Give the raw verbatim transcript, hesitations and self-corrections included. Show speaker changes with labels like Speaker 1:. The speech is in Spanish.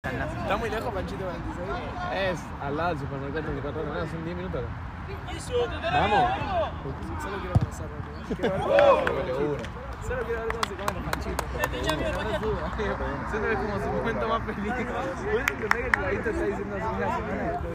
Speaker 1: Está muy lejos, Panchito cuarenta y seis.
Speaker 2: Es al lado del supermercado veinticuatro horas, son diez minutos. Vamos.
Speaker 1: Solo quiero conocerlo. Quiero ver cómo, solo quiero ver cómo se comen los panchitos. Siento que es como su momento más feliz. ¿Puedes entender que el ladito está diciendo hace una semana?